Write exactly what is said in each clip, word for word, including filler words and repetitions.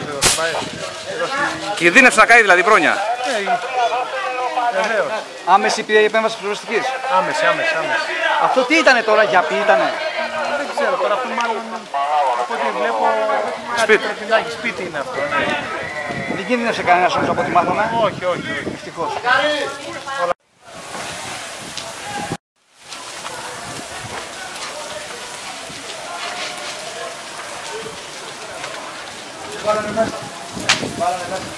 εδώ. Κινδύνευσε να καεί δηλαδή πρόνοια. Ναι, βεβαίως. Άμεση η επέμβαση πυροσβεστικής. Άμεση, άμεση, άμεση. Αυτό τι ήτανε τώρα, για ποιοι ήτανε? Δεν ξέρω τώρα, αυτό μάλλον από ό,τι βλέπω σπίτι. πρέπει να έχει σπίτι είναι αυτό. Ναι. Δεν κινδύνευσε κανένας όμως από ό,τι μάθαμε. Όχι, όχι, όχι. Ευτυχώς. Βάλανε μέσα. Βάλανε μέσα.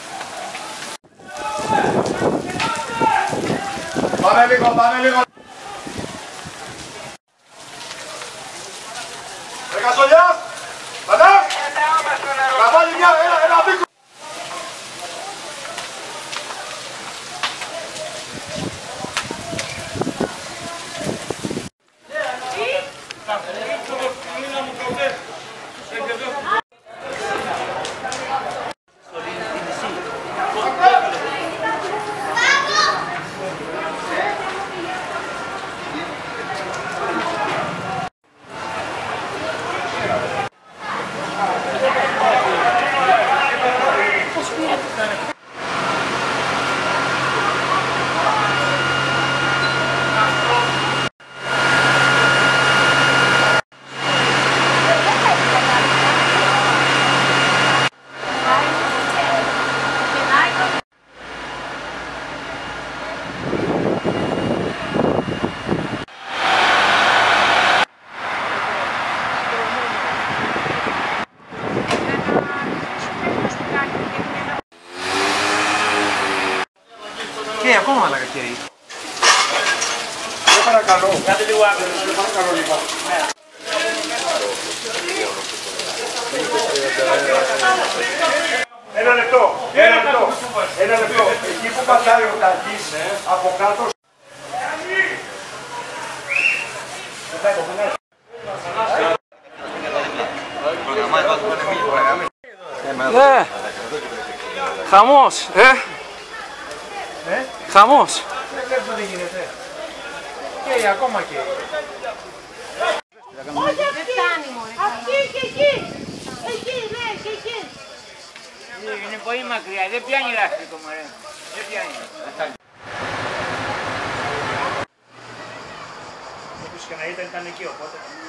Πάμε λίγο, πάμε λίγο. Ρε Κασολιά! Πατά! Θα βάλει μια, ένα, ένα δίκο. Και ακόμα άλλα καίει. Δεν παρακαλώ. Κάντε λίγο άκρη. Δεν παρακαλώ λίγο. Ένα λεπτό. Ένα λεπτό. Ένα λεπτό. Εκεί που πατάει ο Τάκης από κάτω. Ναι. Χαμός, ε. Ε? Χαμός. Δεν βλέπω τι γίνεται. Καίει, ακόμα καίει. Δεν φτάνει μωρέ. Αυτή και εκεί. Εκεί, ναι, και εκεί. Είναι πολύ μακριά, δεν πιάνει λάστιχο μωρέ. Δεν πιάνει. Όπως και να ήταν, ήταν εκεί οπότε.